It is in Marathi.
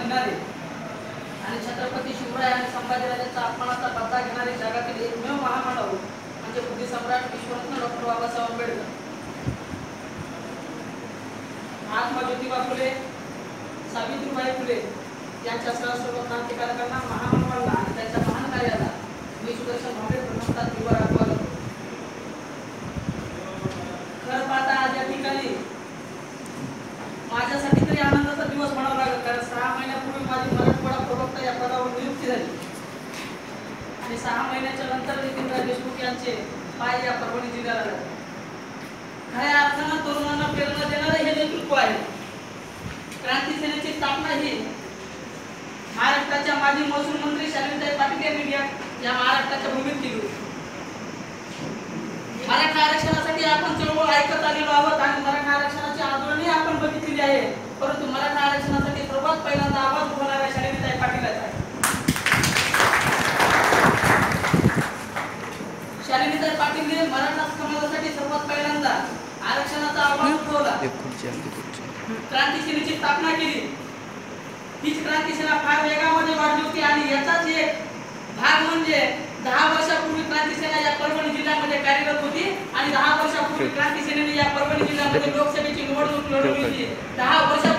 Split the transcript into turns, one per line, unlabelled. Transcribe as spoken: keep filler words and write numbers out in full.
घेणारे आणि छत्रपती शिवराय आणि संभाजीराजांचा अपमानाचा बदला घेणारे जगातील एकमेव महामानव म्हणजे बुद्धी सम्राट विश्वरत्न डॉक्टर बाबासाहेब आंबेडकर। महात्मा ज्योतिबा फुले, सावित्रीबाई फुले यांच्यासह सर्व क्रांतिकारकांना, महामानवांना आणि त्यांच्या महान कार्याला मी सुदर्शन भावडे प्रणमतात दिवा राखवा लागतो। खरं पाहता आज या ठिकाणी माझ्यासाठी तरी आनंदाचा दिवस म्हणावा लागेल, कारण सहा महिन्यापूर्वी माझी मराठवाडा प्रवक्ता या पदावर नियुक्ती झाली आणि सहा महिन्याच्या नंतर नितीनराव देशमुख यांचे पाय या परभणी जिल्ह्याला लागले। खऱ्या अर्थानं तरुणांना प्रेरणा देणारे हे नेतृत्व आहे। क्रांती सेनेची स्थापना ही महाराष्ट्राच्या माजी महसूल मंत्री शालिनीताई पाटील यांनी या महाराष्ट्राच्या भूमीत केली। मराठा आरक्षणासाठी आपण चळवळ ऐकत आलेलो आहोत आणि मराठा आरक्षणाची आंदोलनही आपण बघितलेली आहे, परंतु मराठा आरक्षणासाठी सर्वात पहिल्यांदा आवाज उठवणाऱ्या शालिनीताई पाटील आहेत। शालिनीताई पाटीलने मराठा समाजासाठी सर्वात पहिल्यांदा आरक्षणाचा आवाज उठवला, क्रांती सेनेची स्थापना केली। हीच क्रांती सेना फार वेगामध्ये वाढली होती आणि याचाच एक भाग म्हणजे दहा वर्षापूर्वी क्रांती सेना या परभणी जिल्ह्यामध्ये कार्यरत होती आणि दहा वर्षापूर्वी क्रांती सेनेने या परभणी जिल्ह्यामध्ये लोकसभेची निवडणूक लढवली होती। दहा वर्ष